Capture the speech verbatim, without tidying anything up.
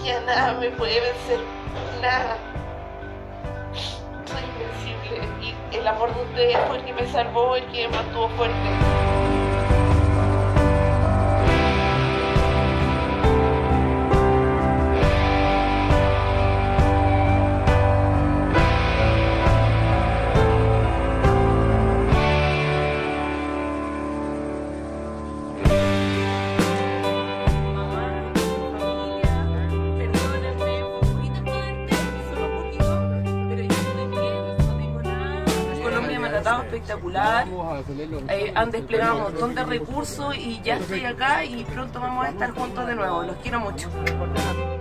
Ya nada me puede vencer, nada. Soy invencible y el amor de ustedes fue el que me salvó, el que me mantuvo fuerte. Espectacular, eh, han desplegado un montón de recursos y ya estoy acá y pronto vamos a estar juntos de nuevo. Los quiero mucho.